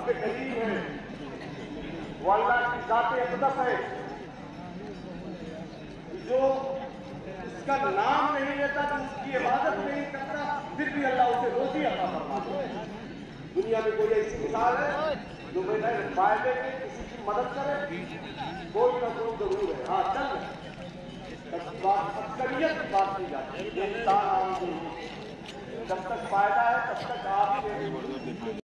के करीब है, वो अल्लाह की ज़ात अक़दस है, जो उसका नाम नहीं लेता, तो उसकी इबादत नहीं करता, फिर भी अल्लाह उसे रोज़ी अता फरमाता है। दुनिया में कोई ऐसी मिसाल है जो बेटा फायदे में किसी की मदद करे? कोई ना कोई जरूर है। हाँ, चल अक्सरियत की बात की जाती है, जब तक फायदा है तब तक आप